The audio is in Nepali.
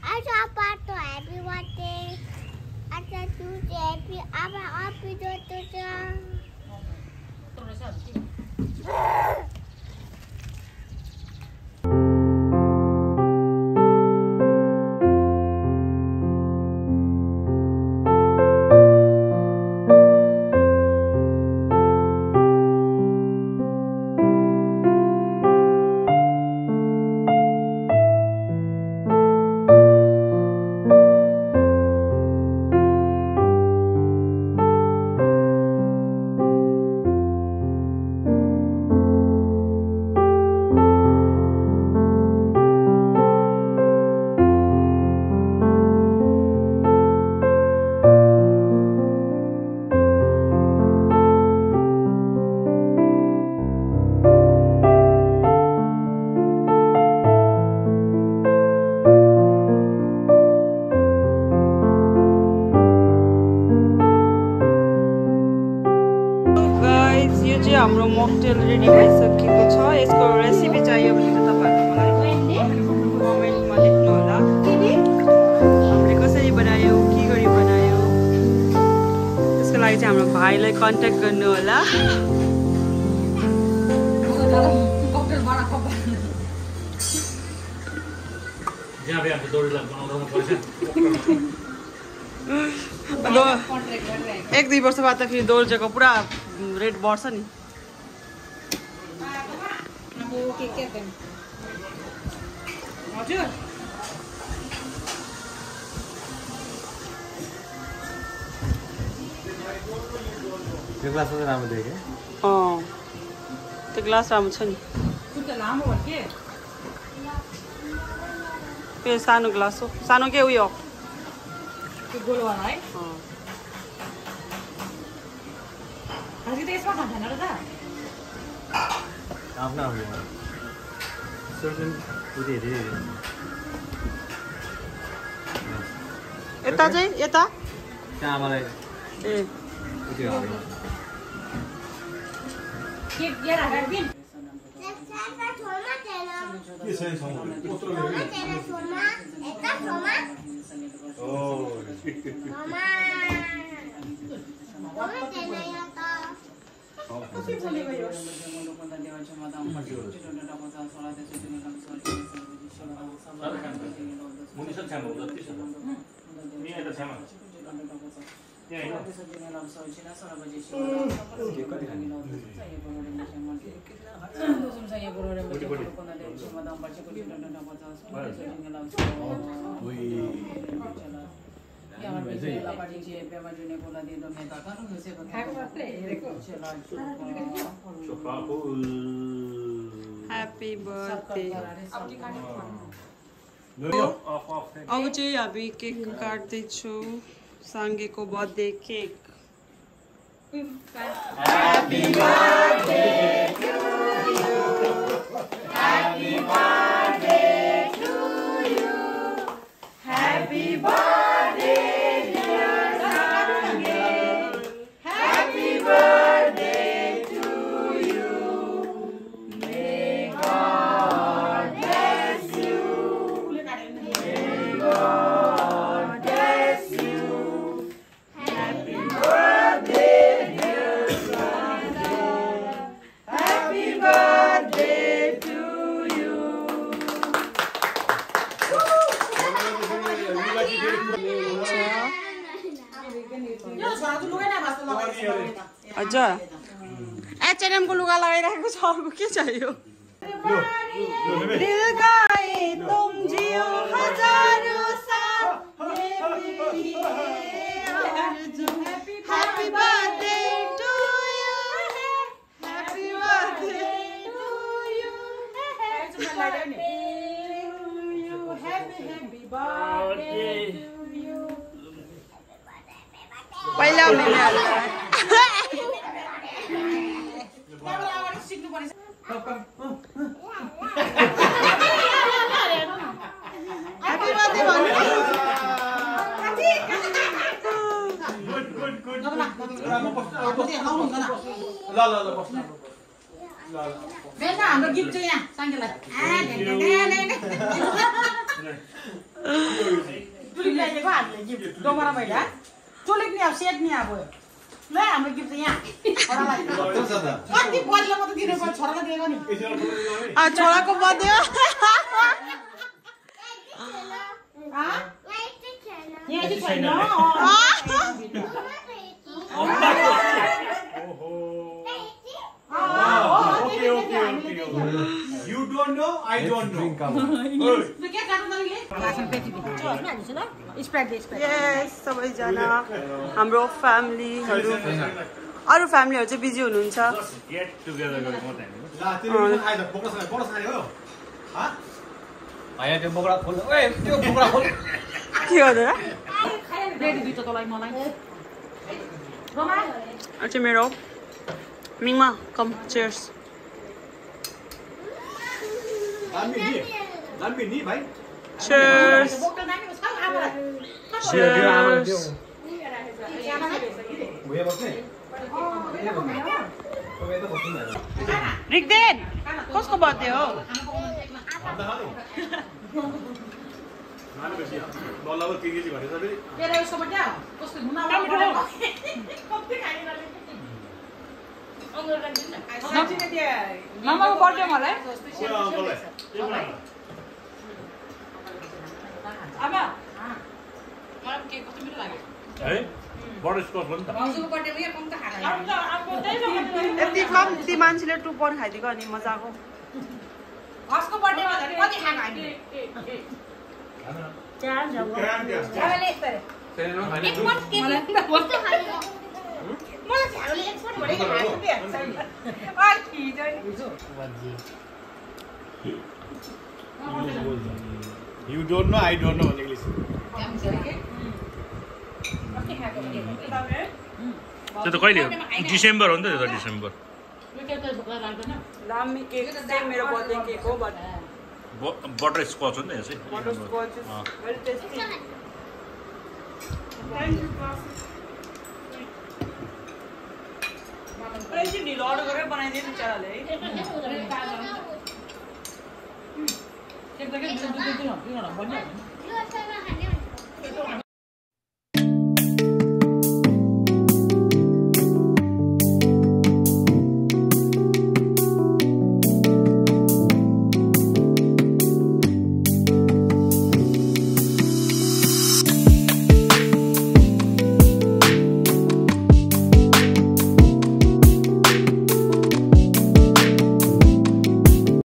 Acha pato happy birthday. Acha tuju happy apa happy birthday. हाम्रो mocktail रेडी भइसकेको छ। यसको रेसिपी चाहियो भने तपाईहरुलाई कमेन्टमा लेख्नु होला। हामीले कसरी बनायो, के गरी बनायो, त्यसको लागि चाहिँ हाम्रो भाइलाई कन्ट्याक्ट गर्नु होला। एक दुई वर्ष बाद त फेरि दोर्जेको पुरा रेट बढ्छ नि। त्यो ग्लास चाहिँ राम्रो देखे। त्यो ग्लास राम्रो छ नि। त्यो सानो ग्लास हो, सानो के उयो त्यो गोलवाला है। हजुर त यसमा खाँदैन र त आफ्ना हो सर्टेन पुरै हेरे यता चाहिँ यता त्यहाँ मलाई ए त्यो हो के राखेर दिन के छ सँग कत्रो सोमा एता सोमा ओ मामा मम्मी तेरे आता कसै बोले भयो मुनि सब छामा जति छ नि यता छामा यहाँ हैन के कति खाने Happy birthday. अब चाहिँ हामी केक काट्दैछु, साङ्गेको birthday cake. Happy birthday to you. Happy birthday to you. Happy birthday dear Sange. Happy birthday to you. May God bless you. May God bless you. Happy birthday dear Sange. Happy birthday to you. हजुर H&M को लुगा लगाइराखेको छ, अर्को के चाहियो? दिल गाए तुम जियो हजारों साल ये मेरी आरज़ू। Happy birthday to you. Happy birthday to you. Happy birthday to you. पहिला मैले Happy birthday भन्नु। हाम्रो गिफ्ट चाहिँ यहाँ साङ्गेलाई तुलिप ल्याइदिएको हामीले गिफ्ट डोमरा भइला तुलिप नि अब सेट नि अब ल हाम्रो गिफ्ट यहाँ छोरालाई कति बलियो म त दिनु पर्छ छोरालाई दिएको नि छोराको बर्थडे हो यहाँ चाहिँ छैन Okay. You don't know, I don't know. यस सबैजना हाम्रो फ्यामिलीहरू अरू फ्यामिलीहरू चाहिँ बिजी हुनुहुन्छ Get together गरे म त के गर्दै चाहिँ मेरो मिङमा कम चेयर्स Cheers. Cheers. रिक्देन कसको बर्थडे हो मामाको बर्थडे मलाई आमा मलाई के कस्तो मिठो लाग्यो है बटरस्कच हो नि त भाउजूको बर्थडेमा यहाँ कम त खाना यति कम्ती मान्छेले 2 पाउन्ड खाइदिएको अनि मजाको हसको बर्थडेमा झन् कति खाना हामीले चार जाऊ चारले यस्तै एक मत के कस्तो खायो मलाई झाले एक्सपर्ट भनेको हात दे छैन आ खिजो नि You don't know, I don't know in English. त्यो त कहिले हो डिसेम्बर हो नि त त्यो त डिसेम्बर दामी केक चाहिँ मेरो बर्थडे केक हो बट बटर स्कच हो नि त यसै बटरस्कच इज भेरी टेस्टी एकछिन ढिलो अर्डर गरेर बनाइदिनु बिचराले है एकदमै